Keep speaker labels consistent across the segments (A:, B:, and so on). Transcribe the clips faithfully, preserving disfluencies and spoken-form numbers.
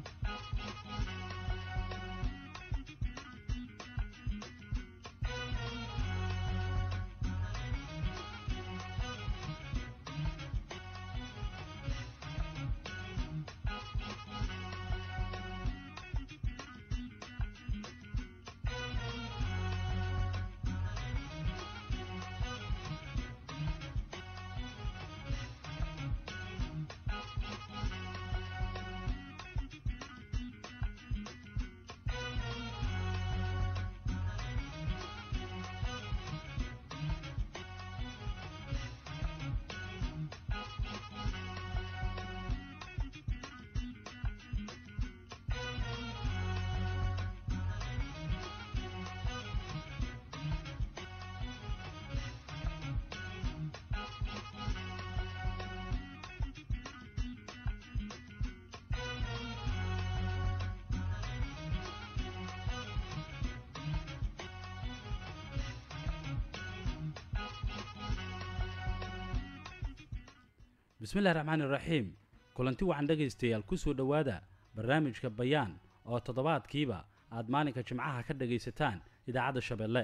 A: بسم الله الرحمن الرحيم كلنتي waxaan dhageystayaal ku soo dhawaada barnaamijka bayaan oo toddobaadkiiba aad maalinka jimcaha ka dhageysataan idaacada Shabeelle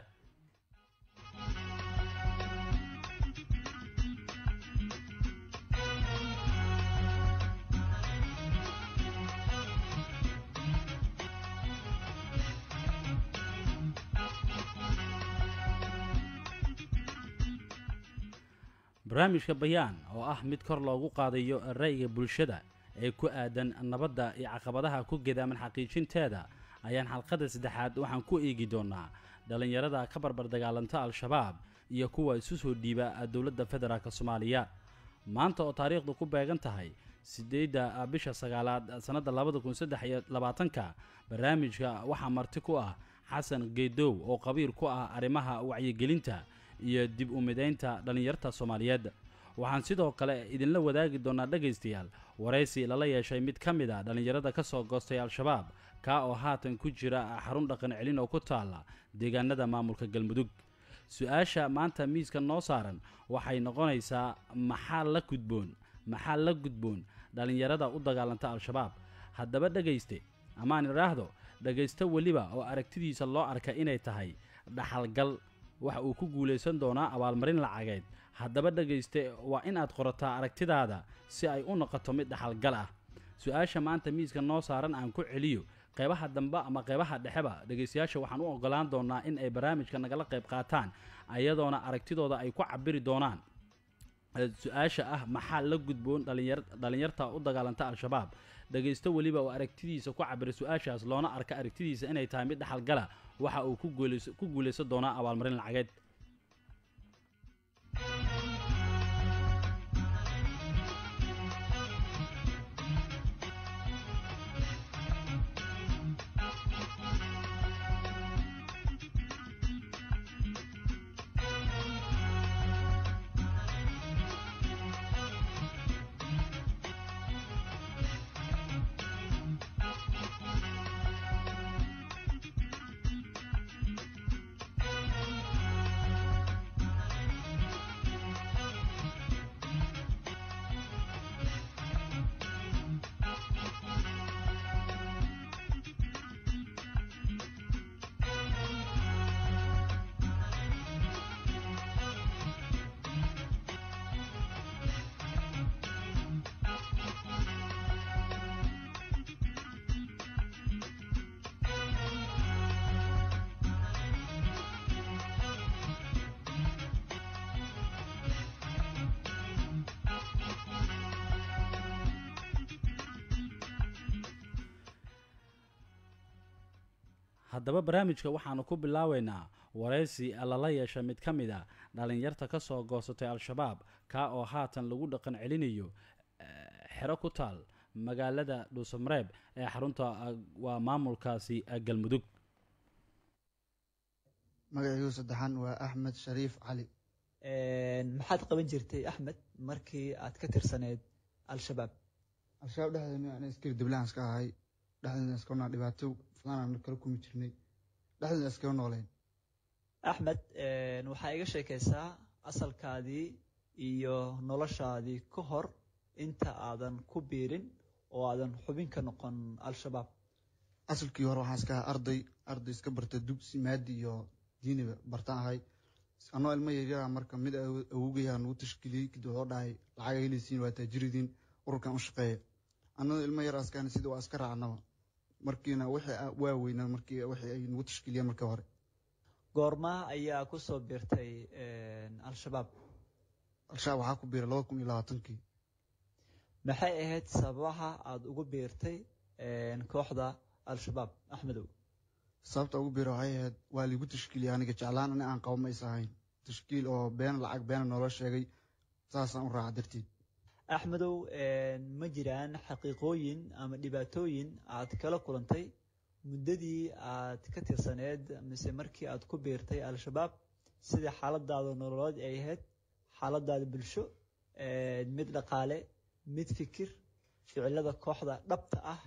A: barnaamijka bayaan oo ah mid kor loogu qaadayo ra'yiga bulshada ee ku aadan nabadda iyo caqabadaha ku geedaaman xaqiijinteeda ayaan xalqada saddexaad waxaan ku eegi doonaa dhalinyarada ka barbar dagaalanta al-shabaab iyo kuwa isu soo dhiiba dawladda federaalka Soomaaliya maanta oo taariikhdu ku beegan tahay sideedda bisha sagaalaad sanada labada kun saddex iyo labaatanka barnaamijka waxa marti ku ah Xasan Geedow oo qabiir ku ah arrimaha wacyigelinta iyo dib u mideynta dhalinyarta Soomaaliyeed waxaan sidoo kale idinla wadaagi doonaa dhageystayaal wareysi lala yeeshay mid kamid ah dhalinyarada ka soo goostay al-shabaab ka oo haatan ku jira xarun dhaqan celin oo ku taala deegaanada maamulka Galmudug su'aasha maanta miiska noo saaran waxay noqonaysaa maxaa la gudboon maxaa la gudboon dhalinyarada u dagaalanta al-shabaab haddaba dhageyste amaan iraahdo dhageysta waliba oo aragtidiisa loo arka inay tahay dhaxalgal waxa uu ku guuleysan doonaa abaalmarin lacageed haddaba dhageyste waa in aad qorataa aragtidaada si ay u noqoto mid dhaxalgal ah su'aasha maanta miiska noo saaran aan ku celiyo qaybaha dambe ama qaybaha dhexeba dhageystayaasha waxaan u ogolaan doonaa in ay barnaamijka nagala qayb qaataan ayadoona aragtidooda ay ku cabiri doonaan su'aasha ah maxaa la gudboon dhalinyar dhalinyarta u dagaalanta al-shabaab dhageysto waliba oo aragtidiisa ku cabira su'aashaas loona arka aragtidiisa inay tahay mid dhaxalgal ah waxa uu ku guuleysan ku guuleysan doonaa abaalmarin lacageed haddaba barnaamijka waxaanu ku bilaaweynaa wareysi lala yeeshay mid ka mid ah dhalinyarta ka soo goosatay al-shabaab ka oo haatan lagu dhaqan celinayo xero ku taal magaalada Dhuusamareeb ee xarunta waa maamulkaasi Galmudug
B: magacaygu saddexan waa Axmed Shariif Cali
C: een maxaad qaban jirtay Axmed markii aad ka tirsaneed al-shabaab
B: al-shabaab dhaxdeena aan iskir diblaan iska ahay dhaxdeena iska noo dhibaato flaan kala kuma jirnay dhaxdeena iska nooleen
C: Axmed een waxa iga sheekaysaa asalkaadii iyo noloshaadii ka hor inta aadan ku biirin oo aadan xubin ka noqon al-shabaab?
B: asalkii hore waxaan iska ahaa arday arday iska barta dugsi maadi iyo diiniba bartaan ahay anoo ilmo yaryara marka mid awogayaan ugu tashkiiliyey kadib wuxuu dhahay lacag helaysiin waa taajiridiin ururkan u shaqeeya annagoo ilmo yar askaana sida waa iska raacnaba markiina wixii waa weynaa markii wixii ay nagu tashkiiliyeen markii hore.
C: goorma ayaa ku soo biirtay al-shabaab?
B: al-shabaab waxaa ku biiray laba kun iyo labaatankii.
C: maxay ahayd sababaha aada ugu biirtay kooxda al-shabaab axmedow?
B: sababta ugu biiray waxay ahayd waa liigu tashkiiliyay aniga jeclaan ani aan qabo ma is ahayn tashkiil oo been lacag beena noola sheegay saasaan u raaca darteed.
C: axmedow ma jiraan xaqiiqooyin ama dhibaatooyin aad kala kulantay muddadii aad ka tirsaneed mise markii aad ku biirtay al-shabaab sidii xaaladaada nololeed ay ahayd, xaaladaada bulsho, mid dhaqaale, mid fikir, ficilada kooxda dhabta ah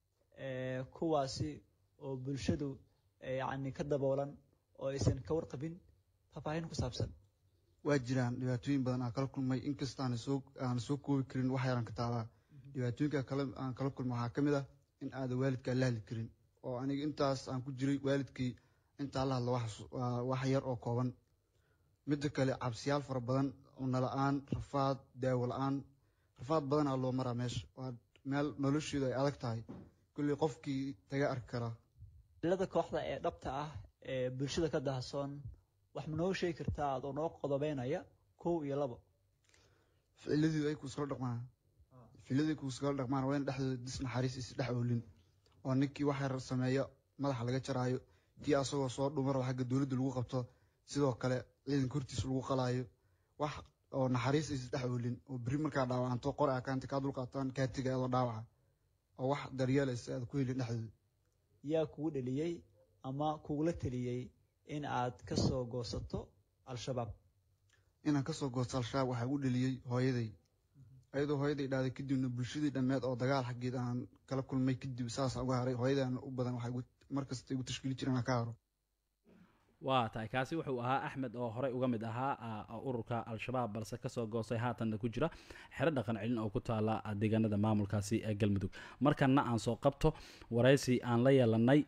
C: kuwaasi oo bulshadu yacni ka daboolan oo aysan ka warqabin? faahfaahin ku saabsan.
B: waa jiraan dhibaatooyin badan aan kala kulmay inkasta aan soo aan soo koobi karin wax yaran ka taabaa. dhibaatooyinka kale aan kala kulmay waxaa ka mid ah in aadan waalidkaa la hadli karin oo aniga intaas aan ku jiray waalidkii intaa la hadla wax wax yar oo kooban. midda kale cabsiyaal fara badan, cunno la-aan, rafaad, daawo la-aan, rafaad badan aa loo maraa meesha. waa meel nolosheedu ay adag tahay kulli qofkii taga arki karaa.
C: ficilada kooxda ee dhabta ah ee bulshada ka dahsoon wax ma noo sheegi kartaa aad oo noo qodobeynaya kow iyo labo?
B: ficiladii ay ku iskala dhaqmaan ficiladii ku iskala dhaqmaan waa in dhexdooda dis naxariis is dhex oolin oo ninkii wax yar sameeyo madaxa laga jaraayo, kii asagoo soo dhumar oo xagga dowladda lagu qabto, sidoo kale ciidanka hortiisa lagu qalaayo, wax oo naxariis is dhex oolin oo beri markaa dhaawacanto qori akaanta kaa dulqaataan kaa tiga adoo dhaawaca oo wax daryeelaysa aad ku helin dhexdooda.
C: yaa kugu dhaliyey ama kugula taliyey in aad ka soo goosato al-shabaab?
B: inaan ka soo goosto al-shabaab waxaa igu dhaliyey hooyaday. ayadoo hooyaday dhahday kadibna bulshadii dhammeed oo dagaal xaggeed aan kala kulmay kadib saasaan uga haray. hooyadaan u badan waxay markasta igu tashkiili jireen aan ka haro.
A: waa tahay kaasi wuxuu ahaa axmed oo horey uga mid ahaa ururka al-shabaab balse kasoo goostay haatanna ku jira xero dhaqan celin oo ku taala deegaanada maamulkaasi ee galmudug. markana aan soo qabto waraysi aan la yeelanay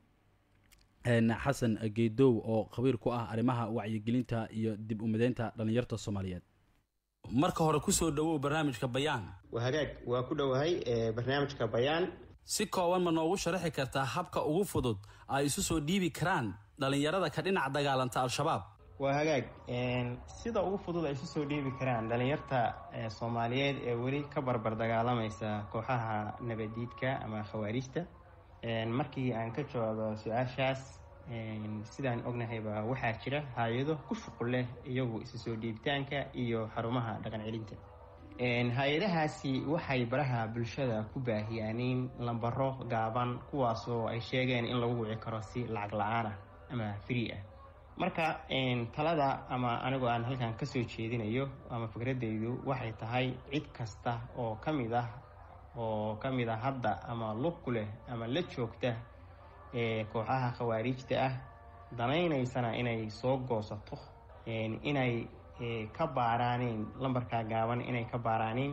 A: xasan geedow oo khabiir ku ah arrimaha wacyigelinta iyo dib u mideynta dhallinyarta soomaaliyeed. marka hore kusoo dhawow barnaamijka bayaan.
D: waa hagaag waa ku dhowahay barnaamijka bayaan.
A: si kooban ma noogu sharaxi kartaa habka ugu fudud ay isu soo dhiibi karaan dhalinyarada ka dhinac dagaalanta al-shabaab?
D: waa hagaag sida ugu fudud ay isu soo dhiibi karaan dhalinyarta soomaaliyeed ee weli ka barbar dagaalamaysa kooxaha nabadiidka ama khawaarijta. markii aan ka jawaabo su-aashaas, sidaan ognahayba waxaa jira hay-ado ku shuqul leh iyagu isu soo dhiibitaanka iyo xarumaha dhaqan celinta. hay-adahaasi waxay baraha bulshada ku baahiyaanin lambaro gaaban kuwaasoo ay sheegeen in lagu wici karo si lacag la-aan ah ama free ah. marka talada ama anigoo aan halkan kasoo jeedinayo ama fikradaydu waxay tahay cid kasta oo ka mid ah oo ka mid ah hadda ama lug ku leh ama la joogta ee kooxaha khawaarijta ah danaynaysana inay soo goosato inay ka baaraaneen lambarka gaaban inay ka baaraaneen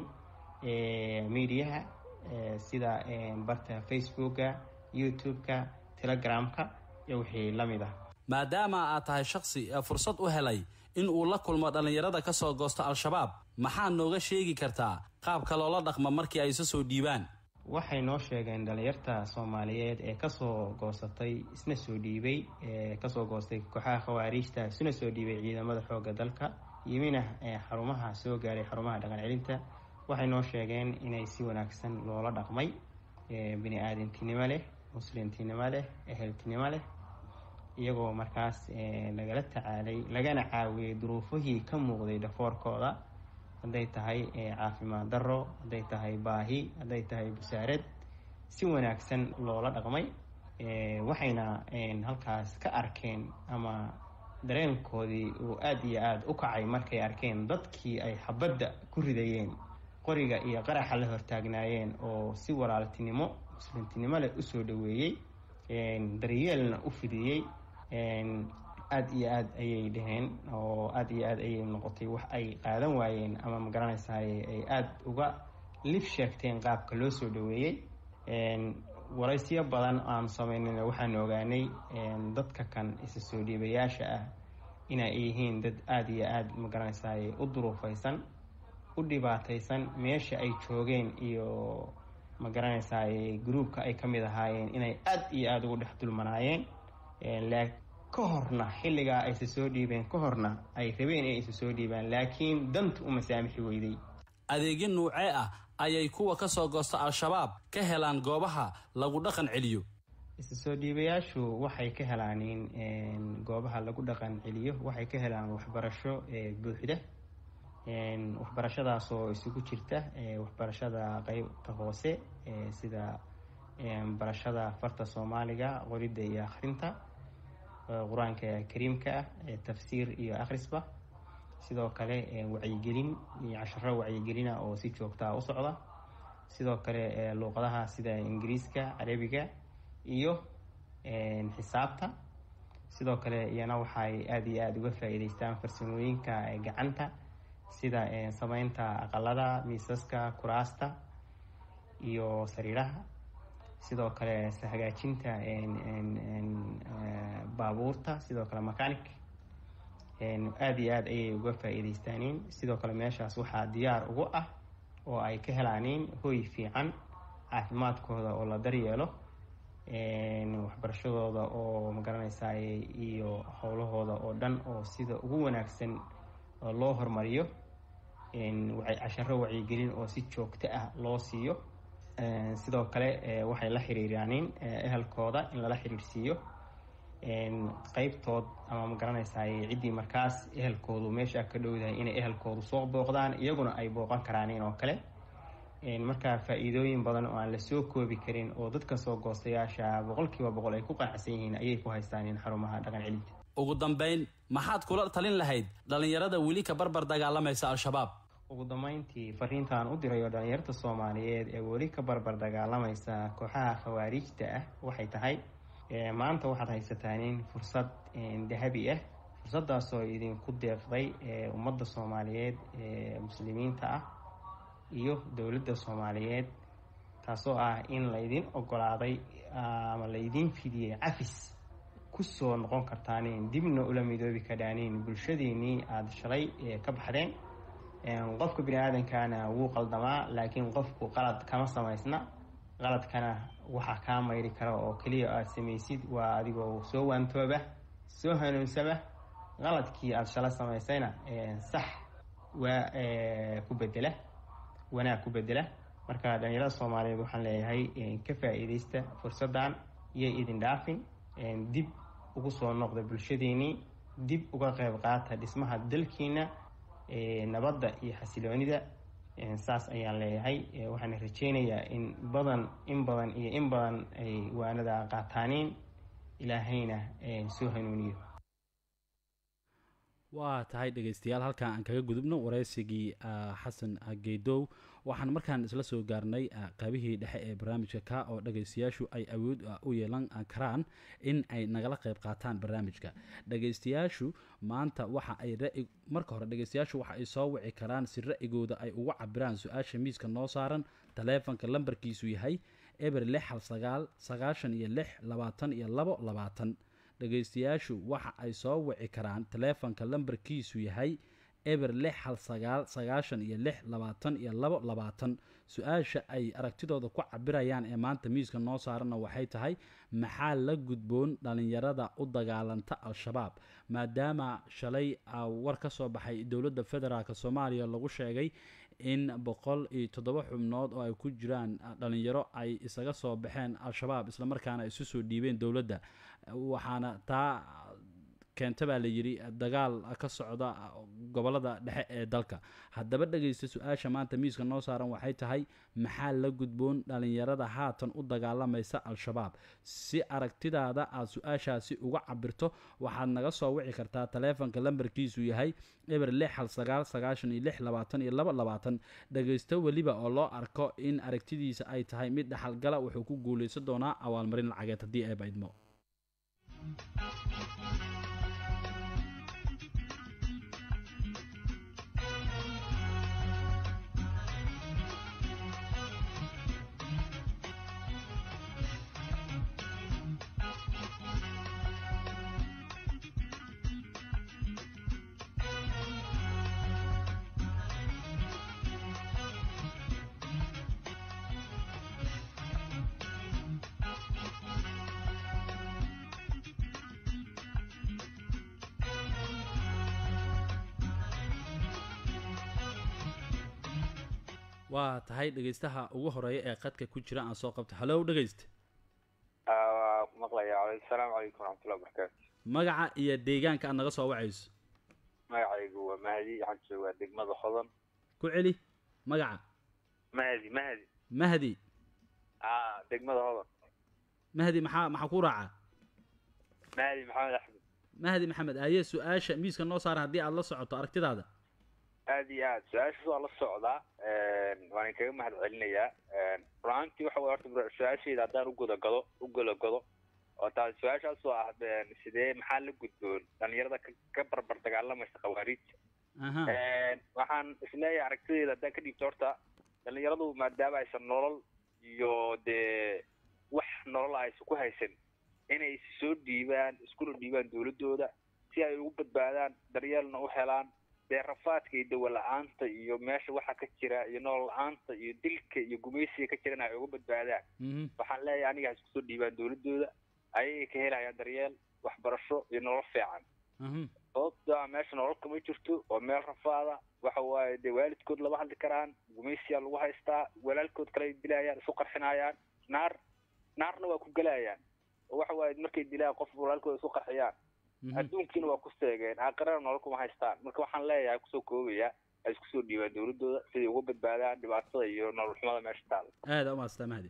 D: mediaha sida barta facebooka, youtube-ka, telegramka iyo wixii la mid ah.
A: maadaama aad tahay shakhsi fursad u helay in uu la kulmo dhallinyarada ka soo goosto al-shabaab, maxaad nooga sheegi kartaa qaabka loola dhaqmo markii ay isu soo dhiibaan?
D: waxay noo sheegeen dhalinyarta soomaaliyeed ee kasoo goosatay isna soo dhiibay ee kasoo goostay kooxaha khawaarijta isna soo dhiibay ciidamada xoogga dalka yimina ee xarumaha soo gaaray xarumaha dhaqan celinta. waxay noo sheegeen inay si wanaagsan loola dhaqmay, bini aadamtinimo leh, muslimtinimo leh, eheltinimo leh, iyagoo markaas lagala tacaalay lagana caawiyey duruufihii ka muuqday dhafoorkooda, hadday tahay caafimaad darro, hadday tahay baahi, hadday tahay busaarad. si wanaagsan loola dhaqmay. waxayna halkaas ka arkeen ama dareenkoodii uu aad iyo aad u kacay markay arkeen dadkii ay xabadda ku ridayeen, qoriga iyo qaraxa la hortaagnaayeen oo si walaaltinimo muslimtinimo leh usoo dhaweeyey, daryeelna u fidiyey. aad iyo aad ayay dhaheen oo aad iyo aad ayay noqotay wax ay qaadan waayeen ama magaranaysaa ay aad uga lif sheegteen qaabka loo soo dhaweeyey waraysiyo badan aan samaynayna waxaan ogaanay dadka kan isa soo dhiibayaasha ah inay yihiin dad aada iyo aada magaranaysaay u duruufaysan u dhibaataysan meesha ay joogeen iyo magaranaysaay gruubka ay ka mid ahaayeen inay aada iyo aada ugu dhex dulmanaayeen ka horna xilligaa aysa soo dhiibeen ka horna ay rabeen inay isa soo dhiibaan laakiin danta uma saamixi weyday.
A: adeegyo nuucee ah ayay kuwa ka soo goosta al-shabaab ka helaan goobaha lagu dhaqan celiyo?
D: isa soo dhiibayaashu waxay ka helaan goobaha lagu dhaqan celiyo waxay ka helaan waxbarasho buuxda waxbarashadaas oo isugu jirta waxbarashada qaybta hoose sida barashada farta Soomaaliga qoridda iyo akhrinta quraanka kariimka ah tafsiir iyo akhrisba sidoo kale wacyigelin iyo casharo wacyigelina oo si joogto ah u socda sidoo kale luqadaha sida Ingiriiska Carabiga iyo xisaabta sidoo kale iyana waxay aad iyo aad uga faa'iideystaan farsamooyinka gacanta sida samaynta aqalada miisaska kuraasta iyo sariiraha sidoo kale hagaajinta baabuurta sidoo kale mechanic aad iyo aad ayay uga faa'iideystaan sidoo kale meeshaas waxaa diyaar ugu ah oo ay ka helaan hoy fiican caafimaadkooda oo la daryeelo waxbarashadooda oo magaranaysaa iyo howlahooda oo dhan oo sida ugu wanaagsan loo hormariyo waxay casharo wacyigelin oo si joogto ah loo siiyo sidoo kale waxay la xiriiraan ehelkooda in lala xiriirsiiyo qaybtood ama magaranaysaa ciddii markaas ehelkoodu meesha ka dhowdahay inay ehelkoodu soo booqdaan iyaguna ay booqan karaan oo kale marka faa'iidooyin badan oo aan la soo koobi karin oo dadka soo goostayaasha boqolkiiba boqol ay ku qanacsan yihiin ayay ku haystaan xarumaha dhaqan celinta.
A: ugu dambeyn maxaad kula talin lahayd dhalinyarada weli ka barbar dagaalamaysa al-shabaab?
D: ugu dambeyntii fariintaan u dirayo dhalinyarada Soomaaliyeed ee weli ka barbar dagaalamaysa kooxaha khawaarijta ah waxay tahay maanta waxaad haysataan fursad dahabi ah fursadaas oo idinku deeqday ummadda Soomaaliyeed ee muslimiinta ah iyo dawladda Soomaaliyeed taasoo ah in la idin ogolaaday ama la idin fidiyay cafis ku soo noqon kartaan dibna ula midoobi karaan bulshadeennii aad shalay ka baxdeen qofka bini'aadankana wuu qaldamaa laakiin qofku qalad kama samaysna qaladkana waxa ka mayri kara oo kaliya aad samaysid waa adigoo soo waantooba soo hanuunsaba qaladkii aad shalay samaysayna sax waa ku bedela wanaag ku bedela marka dhalinyarada Soomaaliyeed waxaan leeyahay ka faa'iideysta fursadan iyo idin dhaafin dib ugu soo noqda bulshadeennii dib uga qayb qaata dhismaha dalkiina nabadda iyo xasiloonida saas ayaan leeyahay waxaan rajeynayaa in badan in badan iyo in badan ay waanada qaataaniin ilaahayna soo hanuuniyo.
A: waa tahay dhegaystayaal halkan aan kaga gudubno waraysigii xasan geedow waxaan markaan isla soo gaarnay qaybihii dhexe ee barnaamijka ka oo dhagaystayaashu ay awood u yeelan karaan in ay nagala qayb qaataan barnaamijka. dhagaystayaashu maanta waxa ay ra'yi marka hore dhagaystayaashu waxa ay soo wici karaan si ra'yigooda ay uga cabiraan su-aasha miiska noo saaran taleefanka lambarkiisu yahay eber lix hal sagaal sagaashan iyo lix labaatan iyo labo labaatan. dhagaystayaashu waxa ay soo wici karaan taleefanka lambarkiisu yahay eber lix hal sagaal sagaashan iyo lix labaatan iyo labo labaatan. su-aasha ay aragtidooda ku cabirayaan ee maanta miiska noo saaranna waxay tahay maxaa la gudboon dhalinyarada u dagaalanta al-shabaab maadaama shalay war ka soo baxay dowladda federaalk Soomaaliya lagu sheegay in boqol iyo toddoba xubnood oo ay ku jiraan dhalinyaro ay isaga soo baxeen al-shabaab isla markaana isu soo dhiibeen dowladda waxaana taa keenta baa la yiri dagaal ka socda gobolada dhexe ee dalka. haddaba dhagaysta su-aasha maanta miiska noo saaran waxay tahay maxaa la gudboon dhalinyarada haatan u dagaalamaysa al-shabaab? si aragtidaada aad su-aashaasi uga cabirto waxaad naga soo wici kartaa taleefanka lambarkiisu yahay eber lix hal sagaal sagaashan iyo lix labaatan iyo labo labaatan. dhagaysto weliba oo loo arko in aragtidiisa ay tahay mid dhaxalgala wuxuu ku guuleysan doonaa abaalmarin lacageed haddii ay baydmo. waa tahay dhegeystaha ugu horeeya ee qadka ku jira aan soo qabto hallow dhegeyste
E: aa maqlaya assalaamu calaykum waraxmatullahi wabarakaatu
A: magaca iyo deegaanka aad naga soo wacayso
E: magacaygu waa mahdi waxaan joogaa degmada hodan
A: ku celi magaca
E: mahdi mahdi
A: mahdi
E: aa degmada hodan
A: mahdi maxaa maxaa ku raaca
E: mahdi maxamed axmed
A: mahdi maxamed aye su-aasha miiska noo saara haddii aad la socoto aragtidaada
E: aad iyo aad su-aashaas waa la socdaa waan kaga mahad celinayaa runaantii waxa way horta su-aashayda haddaan ugodagado u golagado oo taas su-aashaas oo ah sidee maxaa la gudboon dhalinyarada ka barbar dagaalamaysa khawaariijta waxaan isleeyahay aragtidayda haddaan ka dhiibto horta dhalinyaradu maadaama aysan nolol iyo dee wax nolol aysan ku haysan inay soo dhiibaan iskuna dhiibaan dawladooda si ay ugu badbaadaan daryeelna u helaan dee rafaadka iyo dawa la-aanta iyo meesha waxa ka jira iyo nolol la-aanta iyo dilka iyo gumaysiga ka jirana ay uga badbaadaan waxaan leeyahay aniga ha isku soo dhiibaan dawladooda ayay ka helayaan daryeel waxbarasho iyo nolol fiican sababta meesha nolol kama jirto oo meel rafaada waxa waaye dee waalidkood lama hadli karaan gumaysiyaa lagu haystaa walaalkood kale dilayaan isu qarxinayaan naar naarna waa ku gelayaan oo waxa waaye markay dilaan qof walaalkooda isu qarxiyaan adduunkiina waa ku seegeen aakhirana nolol kuma haystaan marka waxaan leeyahay kusoo koobaya ay isku soo dhiibaan dawladooda siday uga badbaadaan dhibaatada iyo nolol xumada meesha taala
A: aada umaastaa mahdi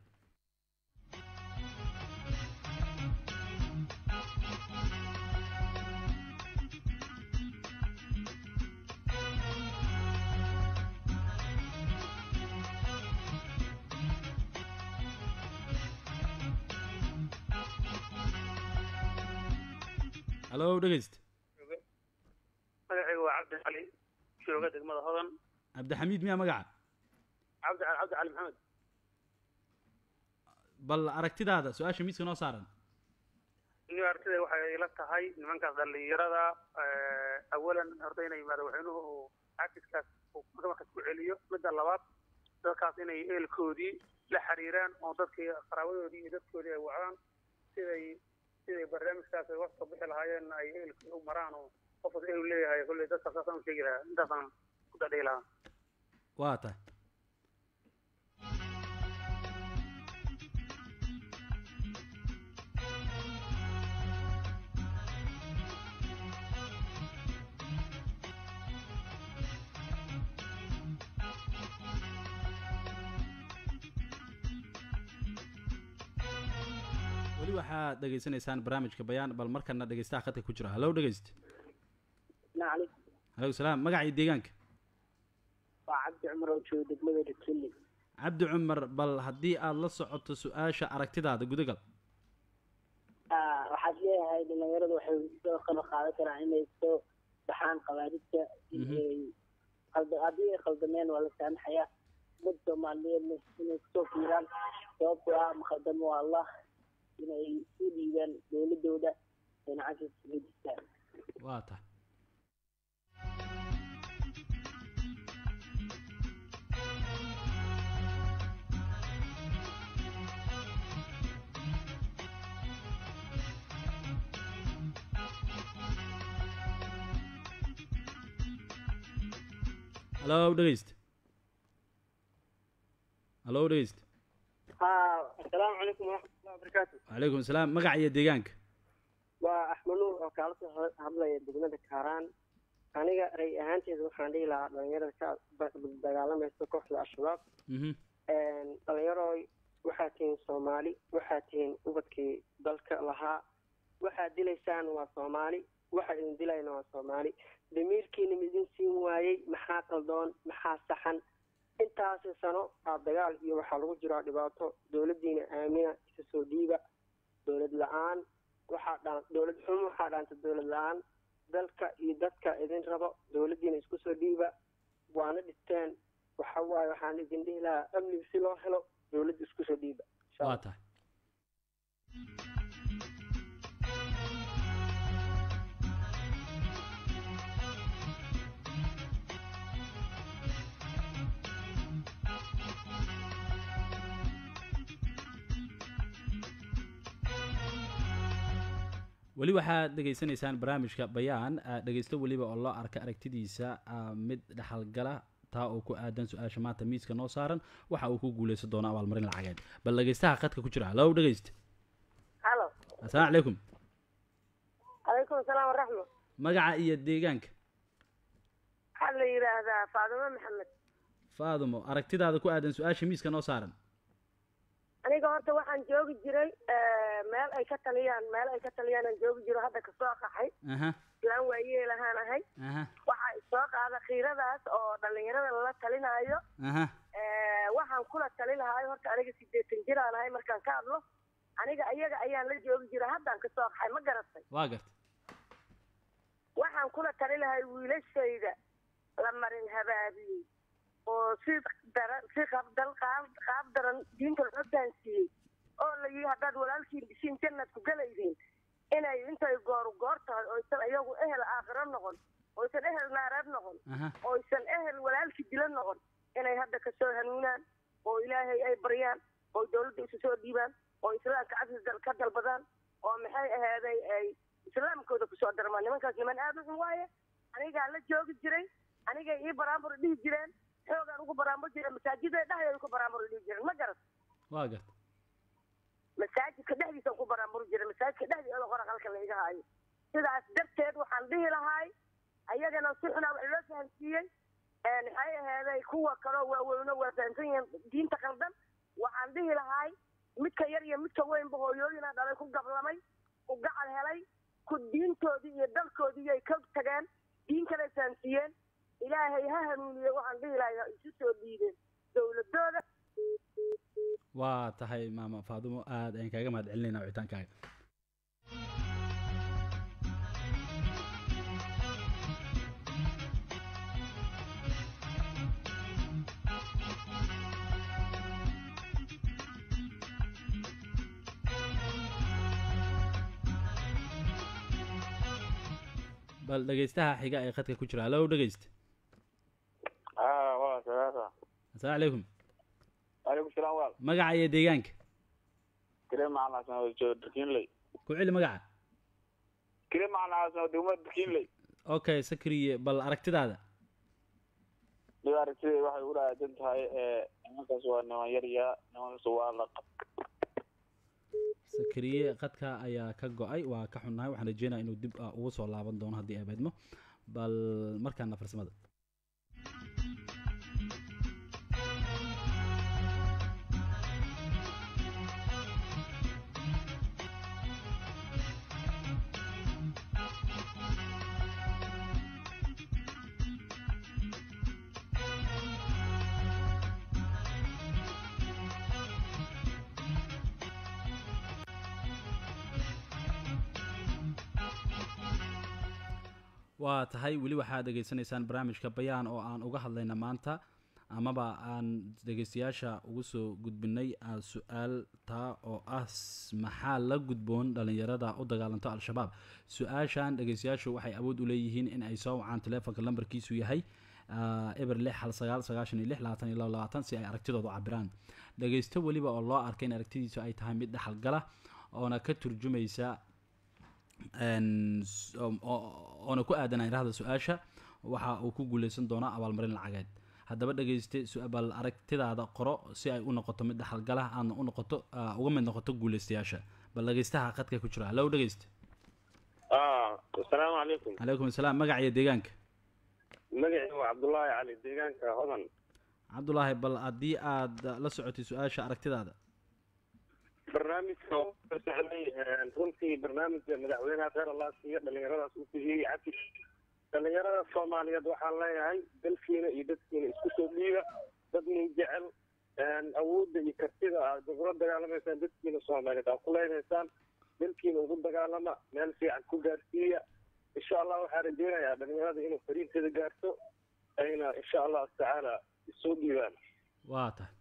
A: hallo dhegeyste
F: magacaygu waa cabdi cali jooga degmada hodan
A: cabdixamiid miyaa magaca
F: cabdi cabdi cali maxamed
A: bal aragtidaada su-aasha miiska noo saaran
F: iyo aragtida waxay la tahay nimankaas dhalinyarada awalan horta inay madaxweynuhu uu cafiskaas markaas ku celiyo midda labaad dadkaas inay eelkoodii la xiriiraan oo dadkii qaraabadoodii iyo dadkoodii ay wacdaan siday siday barnaamijkaas ay waxsoo bixi lahaayeen ay eelkii u maraan oo qofkas eel leeyahay kolley dadka saasaan u sheegi lahaa intaasaan ku dadhihi lahaa
A: waa tahay weli waxaad dhegeysanaysaan barnaamijka bayaan bal markana dhegeystaha khadka ku jira hallow dhegeyste aleykum salaam magaca iyo deegaanka
G: waa cabdi cumar oo jooga degmada Rikili
A: cabdi cumar bal haddii aad la socoto su-aasha aragtidaada gudagal
G: waxaad leeyahay dhalinyaradu waxay soo qaba qaadan karaan inay soo baxaan khawaarijta haddii ay khaldameen waa la saamaxayaa dad soomaaliyeed inay kusoo fiiraan sababtoo ah maqaldamo waa allah inay u dhiibaan dawladooda ayna cafis uga distaan
A: waa tahay hallo dhegeyste hallo dhegeyste
G: assalaamu calaykum waraxmatullahi wabarakaatu
A: wacalaykum asalaam magaca iyo deegaanka
G: waa axmed nuur oo kaala soo hadlaya degmada kaaraan aniga ray ahaanteeda waxaan dhihi lahaa dhalinyarada ka dagaalamaysa kooxda al-shabaab dhalinyarooy waxaad tihiin soomaali waxaad tihiin ubadkii dalka lahaa waxaad dilaysaan waa soomaali waxa idin dilayna waa soomaali damiirkiina midin siin waayey maxaa qaldoon maxaa saxan intaasi sano aa dagaal iyo waxaa lagu jiraa dhibaato dawladdiina aamina isa soo dhiiba dawlad la-aan waxaa dhaan dawlad xumo waxaa dhaanta dawlad la-aan dalka iyo dadka idin rabo dawladdiina isku soo dhiiba waana dhisteen waxa waaye waxaan idin dhihi lahaa amniga si loo helo dawladda isku soo dhiiba
A: waa tahay weli waxaad dhegeysanaysaan barnaamijka bayaan dhegeysto weliba oo loo arka aragtidiisa mid dhaxalgala taa oo ku aadan su-aasha maanta miiska noo saaran waxa uu ku guuleysan doonaa abaalmarin lacageed bal dhegeystaha qadka ku jira halow dhegeysta
H: halo
A: assalaamu calaykum
H: calaykum asalaam waraxma
A: magaca iyo deegaanka
H: waxaa la yidhaahdaa faadumo maxamed
A: faadumo aragtidaada ku aadan su-aasha miiska noo saaran
H: aniga horta waxaan joogi jiray meel ay ka taliyaan meel ay ka taliyaan aan joogi jiro hadda kasoo qaxay islaan waayeelahaan ahay waxaa isoo qaada khiiradaas oo dhalinyarada lala talinaayo waxaan kula tali lahaay horta aniga sideetan jir aan ahay markaan ka hadlo aniga ayaga ayaan la joogi jiray haddaan kasoo qaxay ma garatay
A: waa garta
H: waxaan kula tali lahay wiilashayda la marin habaabiyey oo si daran si qabdal qaab qaab daran diinta loo fahansiiyey oo la yidhi haddaad walaalkiin dhishiin jannad ku galaydiin inay intay goor goor tahay oysan iyagu ehel aakhiro noqon oysan ehel naareed noqon oysan ehel walaalkii dila noqon inay hadda kasoo hanuunaan oo ilaahay ay baryaan oo dawladda isu soo dhiibaan oo islaamka cabsi ka dalbadaan oo maxay ahaaday ay islaamkooda kusoo darmaan nimankaas niman aad u xun waaye anigaa la joogi jiray anigay ii baraambur dhihi jireen xoogaan ugu baraambur jira masaajida dhexdeeda ku baraambur dhihi jiren ma garat
A: waa garta
H: masaajidka dhexdiisaan ku baraamburi jiray masaajidka dhexdeeda qora halka la iga hayo sidaas darteed waxaan dhihi lahaay ayagana si xunaa wax loo fahamsiiyey maxay ahaaday kuwa kaloo waaweyno waa fahamsan yihiin diinta qaldan waxaan dhihi lahaay midka yar iyo midka weynba hooyooyinaa dhalay ku gablamay ku gacal helay ku diintoodii iyo dalkoodii ay ka tageen diin kale fahamsiiyeen ilaahay ha hanuuniye waxaan dhihi lahaa isu soo dhiibeen dowladooda
A: waa tahay maama faadumo aad ayaan kaaga mahad celinayna wicitaankaaga bal dhegeystaha xiga ee khadka ku jira halow dhegeysta
I: assalaamu
A: calaykum
I: calaykum salaam wal
A: magaca iyo deegaanka
I: kire macna soo joog Darkinley
A: ku celi magaca
I: kire macna soo degmada Darkinley
A: okay sakriye bal aragtidaada
I: bal aragtida waxay u raadin tahay ee nimankaas waa niman yar ya nimankaas waa la
A: sakriye qadka ayaa ka go'ay waa ka xunnahay waxaan rajeynayaa inuu dib ugu soo laaban doono haddii ay baydmo bal markaana farsamada waa tahay weli waxaad dhegaysanaysaan barnaamijka bayaan oo aan uga hadlayna maanta amaba aan dhegeystayaasha ugu soo gudbinay su-aal taa oo ah maxaa la gudboon dhalinyarada u dagaalanto al-shabaab su-aashan dhegeystayaashu waxay awood u leeyihiin in ay soo wacaan teleefonka lambarkiisu yahay eber lix hal sagaal sagaashan iyo lix labaatan iyo labo labaatan si ay aragtidooda u cabiraan dhegeysto weliba oo loo arkay in aragtidiisu ay tahay mid dhexalgala oona ka turjumaysa oona ku aadan irahda su-aasha waxa uu ku guuleysan doonaa abaalmarin lacageed haddaba dhegeyste bal aragtidaada qoro si ay u noqoto mid dhaxalgala aadna u noqoto uga mid noqoto guuleystayaasha bal dhegeystaha qadka ku jira halow dhegeyste
I: assalaamu calaykum
A: calaykum assalaam magaca iyo deegaanka
I: magacii waa cabdullaahi cali deegaanka hodan
A: cabdullaahi bal haddii aad la socotay su-aasha aragtidaada
I: barnaamijka socday runtii barnaamijka madaxweynaha khayr allah siiyo dhalinyaradaas uu fihiyey cabdi dhalinyarada soomaaliyeed waxaan leeyahay dalkiina iyo dadkiina isku soo dhiiba dad nin jecel awoodda iyo kartida aad ugula dagaalamaysaan dadkiina soomaaliyeed aad ku leynaysaan dalkiina ugu dagaalama meel fiican ku gaarsiiya insha allah waxaan rajeynayaa dhalinyarada inuu fariinteeda gaarto ayna insha allahu tacaala isoo dhiibaan
A: waa tahay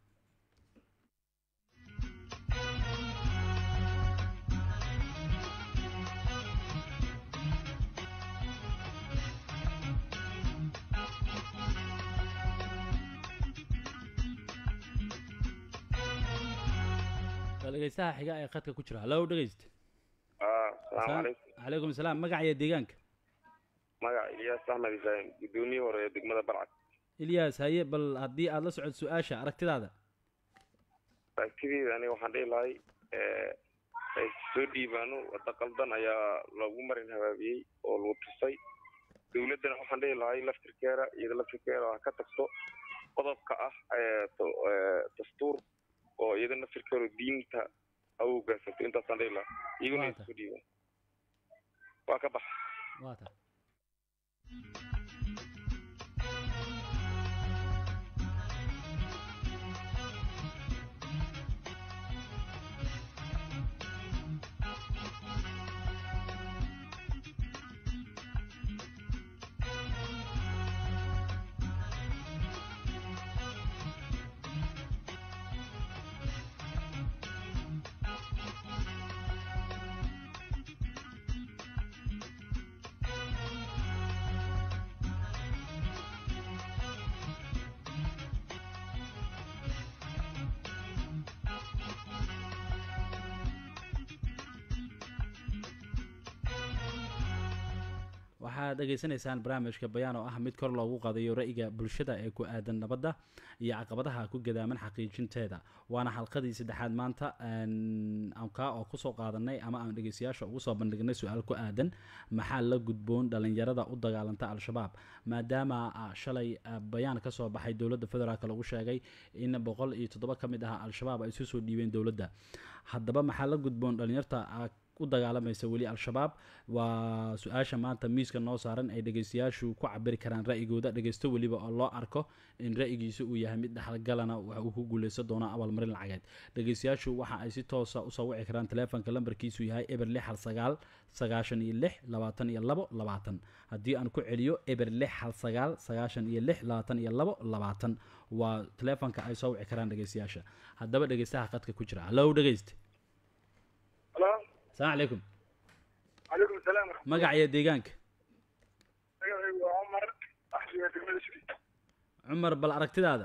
A: dhegeystaha xiga ee khadka ku jira halow dhegeyste
I: assalaamu calaykum
A: calaykum assalaam magaca iyo deegaanka
I: magaca ilyas axmed ibraahim guddoomiyihii hore ee degmada balcad
A: ilyaas haye bal haddii aad la socod su-aasha aragtidaada.
J: aragtideeda aniga waxaan dhihi lahay ay soo dhiibaano wadda qaldan ayaa lagu marin habaabiyey oo lagu tusay dowladdana waxaan dhihi lahay laftirkeeda iyada laftirkeeda ha ka tagto qodobka ah dastuur oo iyada laftirkeeda diinta ha u hoggaansanto intaasaan dhihi lahay iyaguna ay soo dhiibaan waa ka bax
A: waa ta waxaad dhageysanaysaan barnaamijka bayaan oo ah mid kor loogu qaadayo ra'yiga bulshada ee ku aadan nabadda iyo caqabadaha ku gadaaman xaqiijinteeda waana xalqadii saddexaad maanta ankaa oo kusoo qaadanay ama aan dhegeystayaasha ugu soo bandhignay su-aal ku aadan maxaa la gudboon dhalinyarada u dagaalanta al-shabaab maadaama shalay bayaan ka soo baxay dowladda federaalk lagu sheegay in boqol iyo toddoba ka mid ah al-shabaab ay isu soo dhiibeen dowladda haddaba maxaa la gudboon dhalinyarta u dagaalamaysa weli al-shabaab waa su-aasha maanta miiska noo saaran ay dhegeystayaashu ku cabiri karaan ra'yigooda dhegeysto weliba oo loo arko in ra'yigiisa uu yahay mid dhexalgalana waxa uu ku guuleysan doonaa abaalmarin lacageed dhegeystayaashu waxa ay si toosa usoo wici karaan taleefonka lambarkiisu yahay eber lix hal sagaal sagaashan iyo lix labaatan iyo labo labaatan haddii aan ku celiyo eber lix hal sagaal sagaashan iyo lix labaatan iyo labo labaatan waa taleefonka ay soo wici karaan dhegeystayaasha haddaba dhegeystaha qadka ku jira hallow dhegeyste السلام عليكم.
K: عليكم السلام.
A: مقع يا ديجانك.
K: أيوة عمر أحمد الملشري.
A: عمر بالعركت هذا.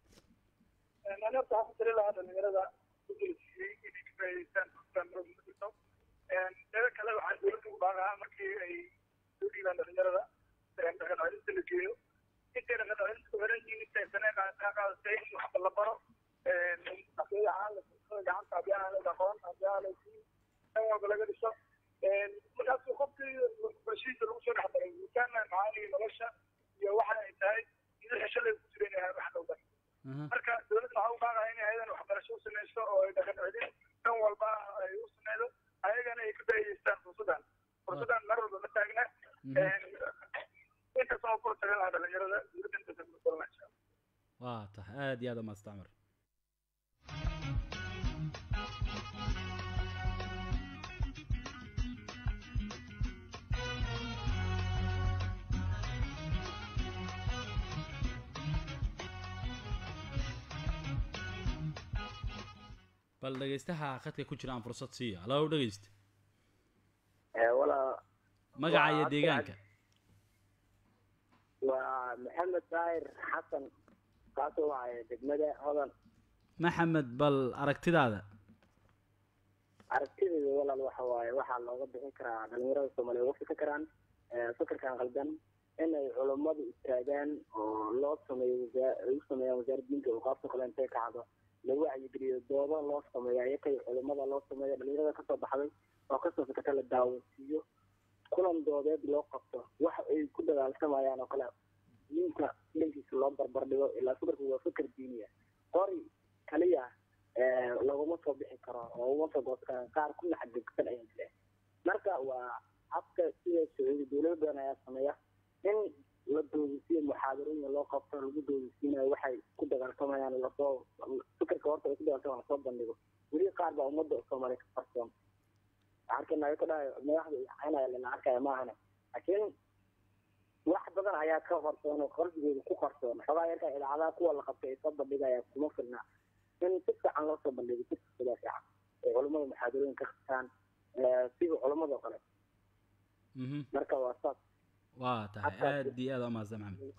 K: أنا أفتح في هذا من هذا كل شيء اللي كفاية كان كان رجل أنا كلام عن دولة وبعها مركي أي دولة لنا من هذا كان كان عايز تلقيه. أنت أنا كان عايز تقولين إن أنت سنة كان كان سين وحب الله برا. أخي عالم جان تابعنا على دقون تابعنا على شيء. أنا بلاقي الشخص مركز خبطي برشيد الرؤوس حتى كان معاني مرشة يا واحد إنتهى إذا حشل يقولين يا واحد أو بس مركز دولتنا هو بقى هنا هذا وحب رشوس الناس أو دخل عدين أول بقى يوصل هذا هاي كان يكتب يستان في السودان في السودان مرة بمتاجنا أنت صار فرصة هذا اللي يرى يريد أنت تقول ما شاء الله
A: واضح هذه هذا ما استعمر bal dhageystaha khadka ku jira aan fursad siiya hallow dhageyste
L: ee wala
A: magaca iyo deegaanka
L: waa maxamed daahir xasan kaasoo waaya degmada hodan
A: maxamed bal aragtidaada
L: aragtideeda walaal waxa waaye waxaa looga bixin karaa dhalinyarada soomaaliya uga fikir karaan fikirkan qaldan inay culummadu istaagaan oo loo sameeyo u sameeyaan wasaaradda diinta oo qaabta kale intay kacdo lagu wacyigeliyo doodo loo sameeyo ayakay culummada loo sameeyo dhalinyarada kasoo baxday oo kasoo fikirta la daawasiiyo kulan doodeed loo qabto waxa ay ku dagaalsamayaan oo kale diinta dhankiisa loo barbar dhigo ilaa fikirku waa fikir diiniya qori kaliya laguma soo bixi karo oo uma soo goosan karaan qaar ku naxadgudsan ayaa jira marka waa habka sida sacuudi dowlad badan ayaa sameeya in la doodisiyo muxaadarooyin loo qabto lagu doodisiinayo waxay ku dagaalsamayaan lasoo fikirka horta ay ku dagaalsamayaan lasoo bandhigo weli qaar baa ummadda soomaaliya ka qarsoon arkayna ay ku dhahay madaxda inay la arkaya maahane laakiin wax badan ayaa ka qarsoon oo qalbigooda ku qarsoon xogaa yarka idaacadaha kuwa la qabtay ay soo bandhigaya kuma filna in si fiican loo soo bandhigo si sida fiican ee culimada muxaadarooyin ka qabtaan sida culimada oo kale marka waa saas
A: waa tahay aad iyo aad u mahadsan maxamed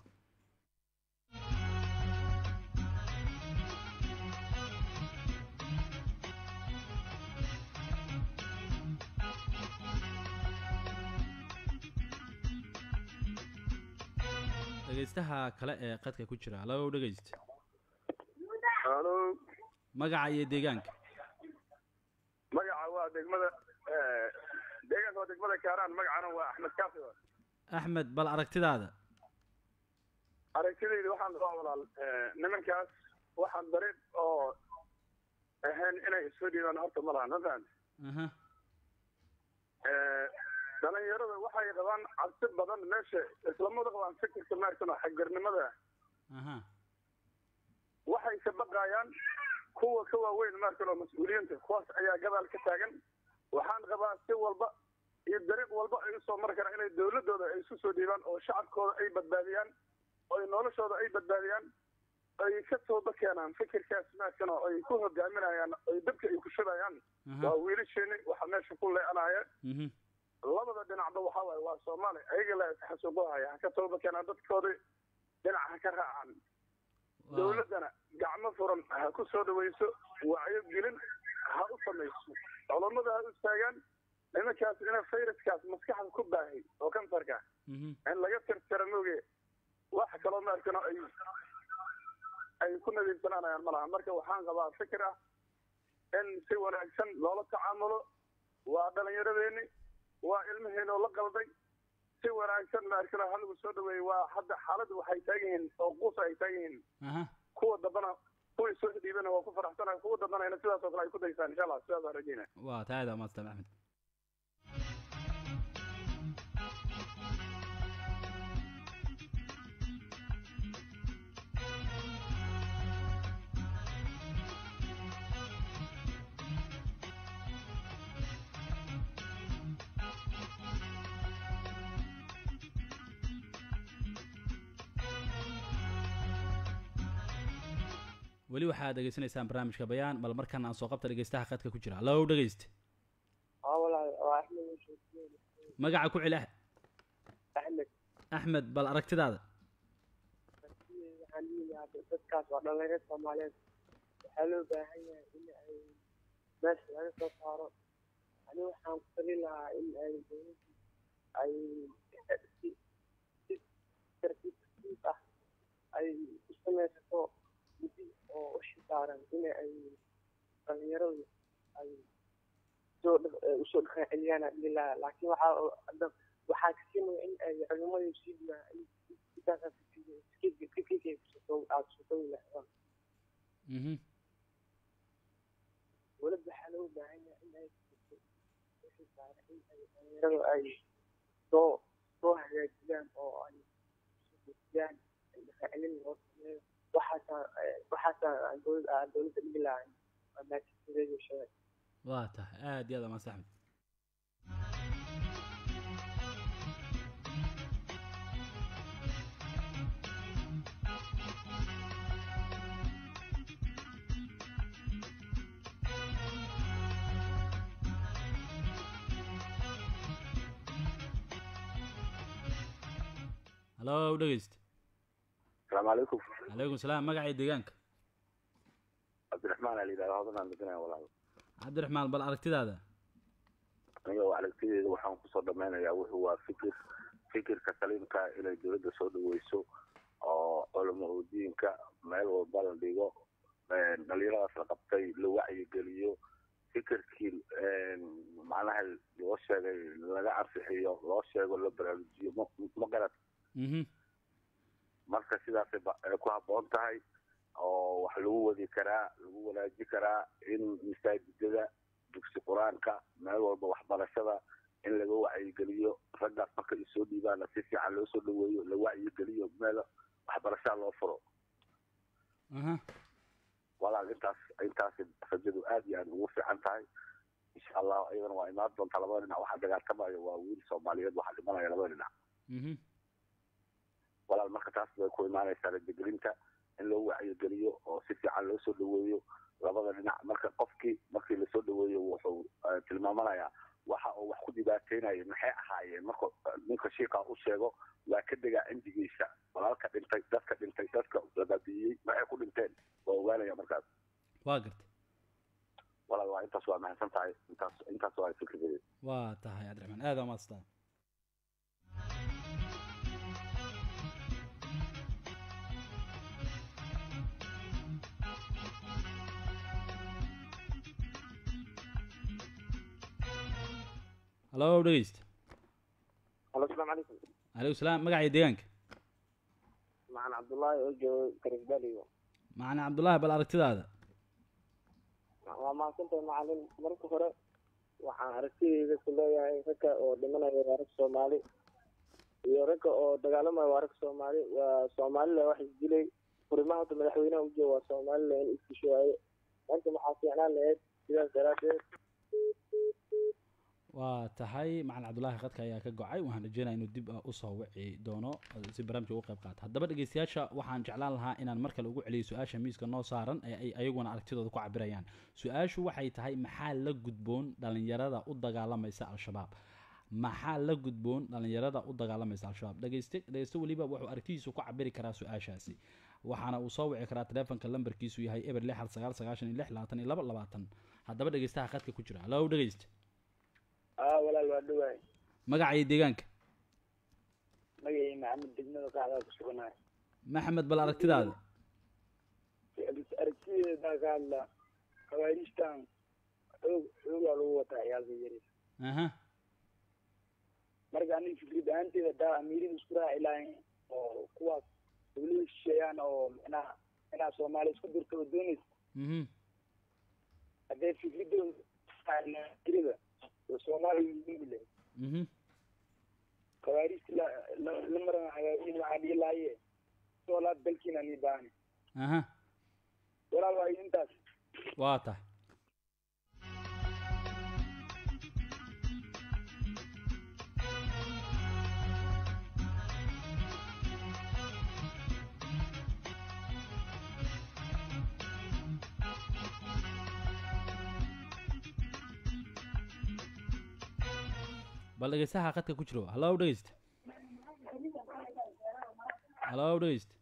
A: dhegeystaha kale ee qadka ku jira halo dhegeyst
M: halo
A: magaca iyo deegaanka
M: magaca waa degmada deegaanka waa degmada kaaraan magacana waa axmed kaafi
A: axmed bal aragtidaada
M: aragtidayda waxaan rabaa walaal nimankaas waxaan dareen oo ahayn inay isoo dhiibaan horta ma lahan ma fahamta dhalinyarada waxay qabaan cabsi badan meesha islamada qabaan fikirka maarkan xaggarnimada waxay ka baqayaan kuwa ka waaweyn maarkan oo mas-uuliyiinta kuwaas ayaa gadaal ka taagan waxaan qabaa si walba iyo dariiq walba ay usoo mari karaan inay dowladooda ay isu soo dhiibaan oo shacabkooda ay badbaadiyaan oo noloshooda ay badbaadiyaan ay ka tooba keenaan fikirkaas maarkan oo ay ku hogaaminayaan ay dadka ay ku shidayaan waa wiilasheeni waxa meesha ku leeanaya labada dhinacba waxa waaye waa Soomaali ayaga la xasuuqaya ka tooba keenaan dadkooda dhinaca ka raacaan dowladana gacmo furan ha ku soo dhaweyso wacyo gelin ha u samayso culimada ha u istaagaan nimankaas ina fayraskaas maskaxda ku baahay oo kansarka in laga tirtira mooge wax kaloo maarkan ay ay ku nadiifsanayaan malaha marka waxaan qabaa fikir ah in si wanaagsan loola tacaamulo waa dhalinyaradeeni waa ilmaheena oo la qalday si wanaagsan maarkan hal ugu soo dhaweeyay waa hadda xaaladdu waxay taagan yihiin oo quus ay taagan yihiin kuwa dambana kuwii soo dhiibana waa ku faraxsanahay kuwa dambana sidaas oo kale ay ku daysaan insha allah sidaas aan rajeynaya
A: waa taada maastan axmed weli waxaad dhegeysanaysaan barnaamijka bayaan bal markan aan soo qabta dhegeystaha qadka ku jira halo dhegeyste magaca ku celi
G: axmed
A: axmed bal aragtidaada
G: waxaan leeyahay dadkaas waa dhalinyarada Soomaaliyeed waxaa loo baahan yahay in ay meesha laga soo saaro ani waxaan ku tali lahaa in ay ay tartiib ah ay u samaysato oo u shaqaaran in ay dhalinyaradu ay soo usoo dhaqaaqiyaan ilaa laakiin waxaa waxaa ka simay in ay culimadu sidna intaas fikirkii soo aad soo leeyahay mhm wala waxa loo baahan yahay in ay dhalinyaradu ay soo soo hagaajiyaan oo ay soo dhaqaaqiyaan loo sameeyo waxaasa waxaasa dowladda dowladda ilaa ama sidoo kale
A: waa tahay aad iyo aad ma saxmad halo dhegeyst
N: السلام عليكم.
A: عليكم السلام مقعي ديغانك.
N: عبد الرحمن اللي إذا هذا عندنا والله.
A: عبد الرحمن بل أركتي هذا.
N: أيوة أركتي وحنا قصة دمانة يا وهو فكر فكر كسليم كا إلى الجلد السود ويسو أو علماء الدين كا مال وبال ديجو نليرا سقطتي لوعي جليو فكر كيل معناها الوشة اللي لا عارف هي الوشة ولا برالجي ما قرأت. marka sidaas ay ku haboon tahay oo wax lagu wadi karaa lagu wanaajin karaa in masaajidada dugsi quraanka meel walba waxbarashada in laga wacyi geliyo ragga marka ay soo dhiibaan si fiican loo soo dhaweeyo la wacyi geliyo meel waxbarasho loo furo aha walaal intaas intaas rajadu aad iyo aad ugu fiican tahay insha Allah ayadana waa imaad doonta labada dhinac waxa dagaalamayo waa wiil Soomaaliyeed waxa dhimanaya labada dhinac mhm walaal marka taas way ku imaanaysaa degelinta in loo wacyi geliyo oo si fiican loo soo dhaweeyo labada dhinac marka qofkii markii la soo dhaweeyo wuxuu tilmaamanayaa waxa uu wax ku dhibaateynayo maxay ahaayeen marka ninka sheekha uu sheego waa ka dhiga injigiisa walaalka dhintay dadka dhintay dadka labadiyay maxay ku dhinteen waa ogaanaya markaas
A: waa gartay
N: walaal waa intaas waa mahadsan tahay intaas intaas waa fikirkeeda
A: waa tahay Cabdiraxmaan aad ma astaan halo dhegeysta.
O: halo asalaamu calaykum.
A: calaykum salaam. magaca iyo deegaanka.
O: macaan cabdullaahi oo joogo garisbaaliyo.
A: macana cabdullaahi bal aragtidaada.
O: waa mahadsantahay macalin. marka hore waxaan aragtidayda ku leeyahay ragga oo dhimanaya waa rag soomaali iyo ragga oo dagaalamaya waa rag soomaali. waa soomaalila wax isdilay furimaha hadda madaxweynaha u jooga waa soomaalila in isdisho waaye. marka maxaa fiicnaan lahayd sidaas daraadeed.
A: waa tahay macalin cabdullaahi khadka ayaa ka go-ay. waxaan rajeynaya inuu dib usoo wici doono si barnaamijka uga qayb qaata. haddaba dhegeystayaasha waxaan jeclaan lahaa inaan mar kale ugu celiyo su-aasha miiska noo saaran ee ay ayaguna aragtidooda ku cabirayaan. su-aashu waxay tahay maxaa la gudboon dhalinyarada u dagaalamaysa al-shabaab. maxaa la gudboon dhalinyarada u dagaalamaysa al-shabaab. dhegeyste dhegeyste weliba wuxuu aragtidiisu ku cabiri karaa su-aashaasi, waxaana uu soo wici karaa telefonka lambarkiisu yahay eber lix hal sagaal sagaashan iyo lix labaatan iyo laba labaatan. haddaba dhegeystaha khadka ku jira. halo dhegeyste.
O: aa walaal waa dhawaay.
A: magaca iyo deegaanka.
O: magacii maxamed degmada qaacdaa ku suganahay.
A: maxamed bal aragtidaada.
O: aragtideeda ka hadla khawaarijtan xoog xoogaa lagu wataa ciyaalka yaris.
A: aha
O: marka aniga fikrad ahaanteeda daa amiirin isku raaci lahayn oo kuwaas dawlada shisheeyaan oo micnaha inaa soomaaliya isku dirto oo doonaysa.
A: mhm
O: haddee fikradooda soomaaliya ugu leh.
A: mhm
O: khawaarijta la la maran hagaajin waxaa dhihi lahaye soolaad dalkiina nii baahani.
A: aha
O: walaal waa intaas.
A: waa tahay. bal dhegeystaha khadka ku jiro. halo dhegeyste. halo dhegeyste.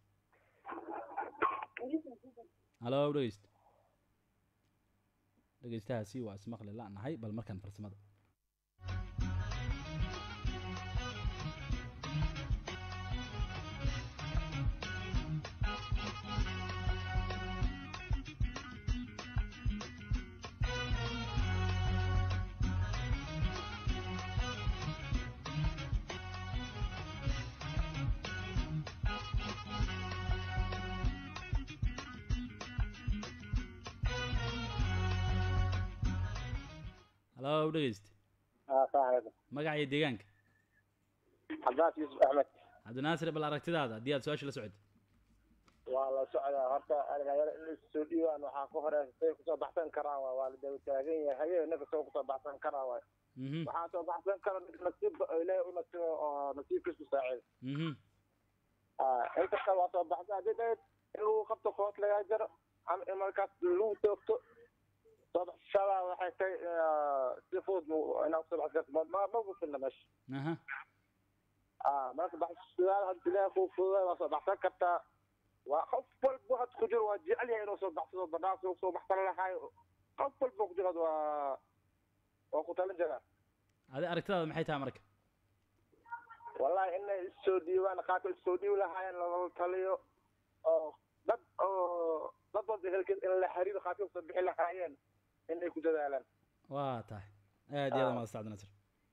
A: halo dhegeyste. dhegeystahaasi waa ismaqli la-nahay. bal markaan farsamada. halo dhegeyste.
O: aa
A: magaca iyo deegaanka.
O: cabdaas yuusuf axmed.
A: cabdinaasir bal aragtidaada haddii aad su-aasha la socotid.
O: waa la socdaa horta dhalinyaro in soo dhiibaan waxaa ku horeysa say kusoo baxsan karaan waay. waa la daba taagan yahay habeenaka soo kusoo baxsan karaan waay. waxaa soo baxsan kara nasiibba oo ilaahay u nasibo oo nasiibkiisu saacido.
A: mhm
O: inta kale waa soo baxsan haddii dhayd in lagu qabto kood lagaa jaro ama in markaas lagu toogto soo baxshada waxay tahay si fudud inaa kusoo baxsan ma ma ku filna meesha.
A: aha
O: marka baxsadaal hadii ilaahay kuu fududay waa soo baxsan kartaa. waa qof walba had ku jiro waa jecel yahay inuu soo baxsado banaanka uu soo baxsan lahay. qof walba ku jiro waa waa ku talin jiraa.
A: adi aragtidaada maxay tahay marka.
O: wallahi inay soo dhiibaan qaabka soo dhiibi lahaayeen lala taliyo oo dad oo dad walba helkeed in la xiriiro qaabka soo bixi lahaayeen inay ku dadaalaan.
A: waa tahay aad iyo aad ma sacad nasir.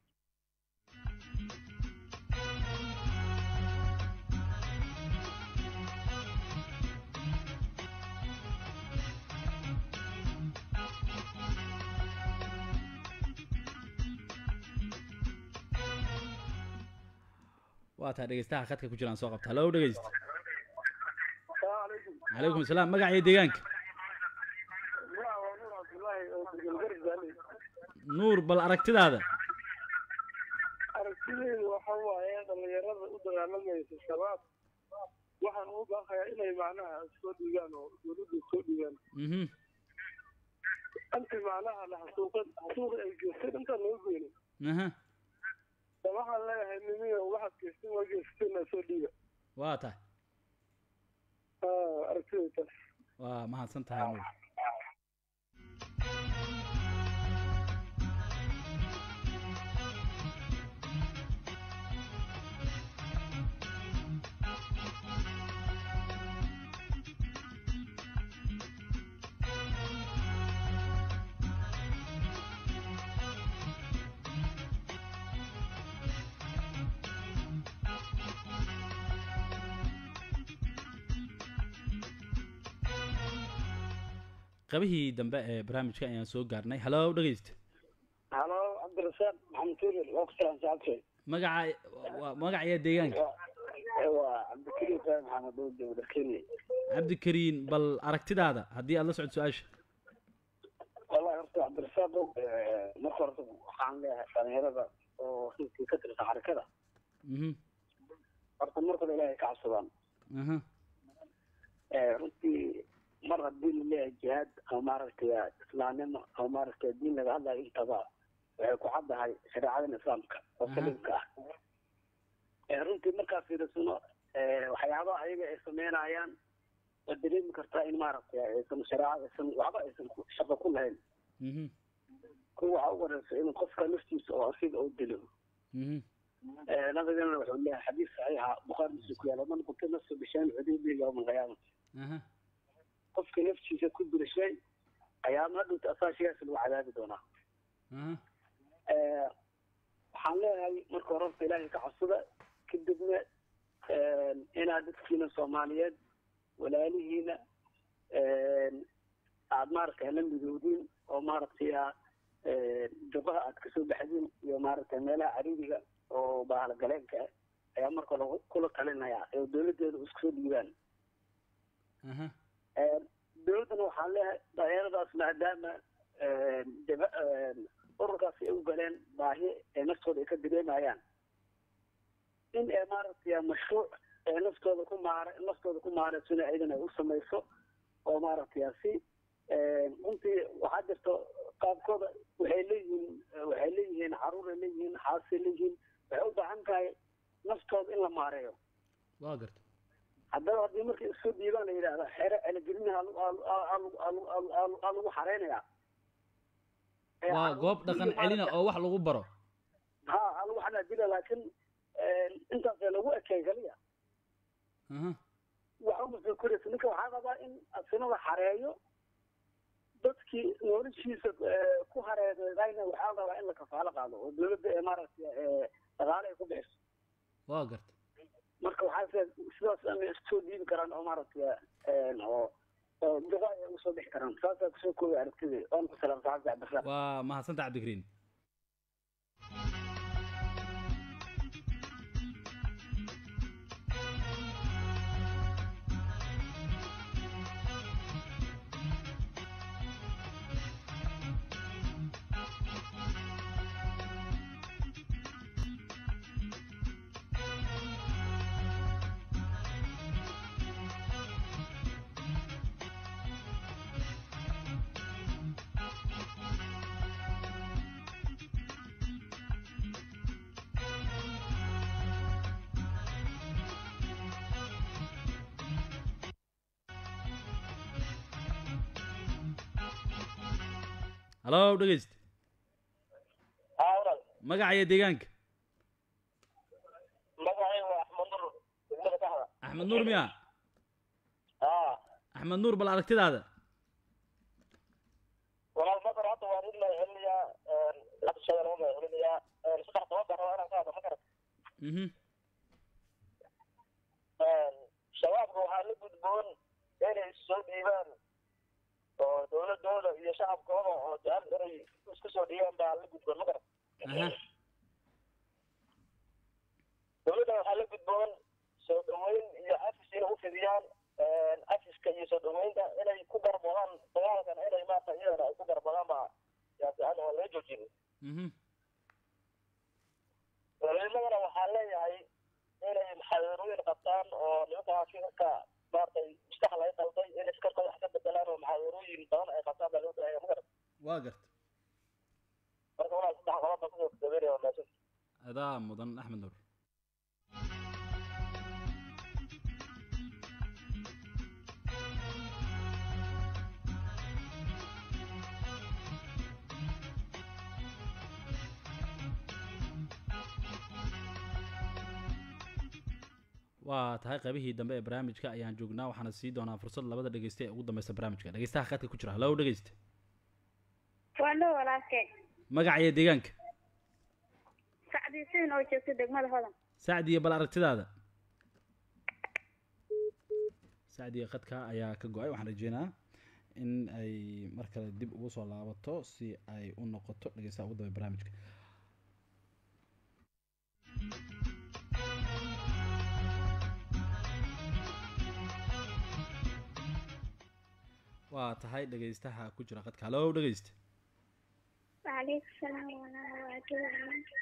A: waa tahay dhegeystaha khadka ku jiraan soo qabta. halo dhegeyste. calaykum salaam. magaca iyo deegaanka. nuur bal aragtidaada.
K: aragtidaydu waxa waaye dhalinyarada u dagaalamaysa shabaab waxaan u baaqayaa inay macnaha soo dhigaan oo dowladda soo dhigaan.
A: mhm
K: anti macnaha la xasuuqad xasuuqa ay geysteen intaan loo goynin.
A: aha
K: waxaan leeyahay nimiyo waxaad geysteen waa geysteen soo dhiiga.
A: waa tahay.
K: aragtidayda
A: waa mahadsan tahay nuur. qabihii dambe ee barnaamijka ayaan soo gaarnay halo dhegeysta
P: halo cabdirasaaq maxamed tuulil waa ku salaan saacadkay
A: magaca waa magaca deegaanka
P: waa cabdikariim fahim maxamed oo jooga kenya
A: cabdikariin bal aragtidaada haddii aad la socod su-aasha
P: wallahi horta cabdirasaaq marka horta waxaan leeyahay dhalinyarada oo runtii ka tirsan xarakada horta markooda ilaahay ka cabsadaan runtii mar haddii laleeyahay jihaad ama maaragtay islaamnimo ama maaragtay diin laga hadlayo intaba waxay ku caddahay shareecadan islaamka oo saliimka ah runtii markaa fiirisano waxyaabaha ayaga ay sameynayaan waad dareemi kartaa in maaragtay aysan shareecada aysan waxba aysan shaqo ku lahayn kuwa waxaa u wareysa in qofka naftiisa oo asiga u dilo nabigana wuxuu leeyahay xadiis saxiixa bukhaari muslim ku yaala man qutila nafsa bishayn cuduubihi yowma alqiyaamati qofka naftiisa ku dila shay ayaama dhunta asaa shaygaas lagu cadaabi doonaa waxaan leeyahay marka hore horta ilaahay ka cabsada kadibna inaad dadkiina soomaaliyeed walaalihiina aad maaragtay la midoodiin oo maaragtay gabaha aad kasoo baxdiin iyo maaragtay meelaha cariiriga oo bahala galeenka ah ayaa marka lagu kula talinaya ee dowladeeda isku soo dhiibaan dowladdana waxaan leeyahay dhalinyaradaas maadaama ururkaas ay u galeen baahi ee naftooda ay ka dareemayaan in ay maaragtay mashruuc ee naftooda ku maara naftooda ku maaraysana ayadana ay u samayso oo maaragtay si runtii waxaa jirto qaabkooda waxay leeyihiin waxay leeyihiin caruur ay leeyihiin xaasay leeyihiin waxay u baahan tahay naftooda in la maareeyo
A: waa garta
P: haddaba haddii markii isoo dhiibaan la yidhaahda xere celagelinaha aa lagu xareynayaa
A: waa goob dhaqan celina oo wax lagu baro
P: ha aa lagu xanaajina laakiin intaasee lagu ekeen kaliya waxa uma soo koraysa ninka waxaa qabaa in asina la xareeyo dadkii noloshiisa ku hareerayna waxaa qabaa in la kafaalo qaado oo dowladda ee maaragtay dhaqaale ay ku bixiso
A: waa garta
P: marka waxaa sidaas ama iskusoo dhiibi karaan oo maaragtay oo oo duqa ay usoo bixi karaan saasaa kusoo koobay aragtidii waan ku salaam saxaabta cabdirasaaq
A: waa mahadsanta cabdikariin halo dhegeyst magaca iyo deegaanka
Q: magacay waa axmed nuur degmada kaxda
A: axmed nuur miya axmed nuur bal aragtidaada
Q: walaal marka hadda waan idin celinayaa laqashada lagu celinayaa saddex toban baan rabaa inaan ka hadlo ma garat shabaabka waxaa la gudboon inay soo dhiibaan oo dowladooda iyo shacabkooda oo jecel inay isku soo dhiibaan baa la gudboon ma garat dowladda waxaa la gudboon soo dhaweyn iyo afis inay u fidiyaan afiska iyo soo dhaweynta inay ku garboodaan dagaalkan inay maarta iyadana ay ku garboodaan baa yaa fiican oo laga joojin dowladnimada waxaa leeyahay inay maxaadarooyin qabtaan oo nimanka shirka maartay mustaxal ay qalday inay iskarkooda wax ka bedelaan oo maxaadarooyin badan ay qabtaan baa loo baahanyaa ma garat
A: waa garta
Q: marka walaal saddex qodob baan kusoo gabeynaya waa maasan
A: adaa mudan axmed nuur waa tahay qaybihii dambe ee barnaamijka ayaan joognaa waxaana sii doonaa fursad labada dhegeysta ee ugu dambeysa barnaamijka dhegeystaha khadka ku jira halo dhegeysta
R: waandho walaalkee
A: magaca iyo deegaanka
R: sacdi siin oo joogta degmada hodan
A: sacdiya bal aragtidaada sacdiya khadka ayaa ka go-ay waxaan rajeynaa in ay mar kale dib ugu soo laabato si ay u noqoto dhegeystaha ugu dambe barnaamijka. waa tahay dhegeystaha ku jira qadka. halo dhegeysta.
R: وعليكم السلام ورحمة الله وبركاته.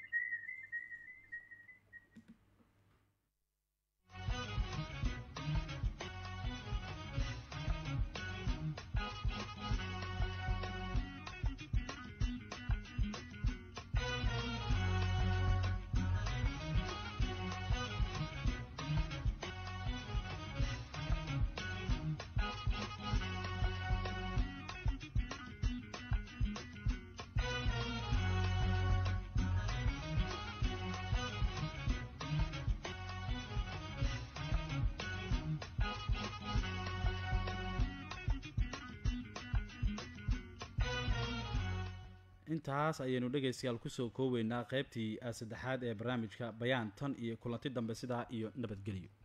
A: intaas ayaynu dhegeystayaal kusoo koobeynaa qaybtii saddexaad ee barnaamijka bayaan tan iyo kulanti dambe sidaa iyo nabadgelyo.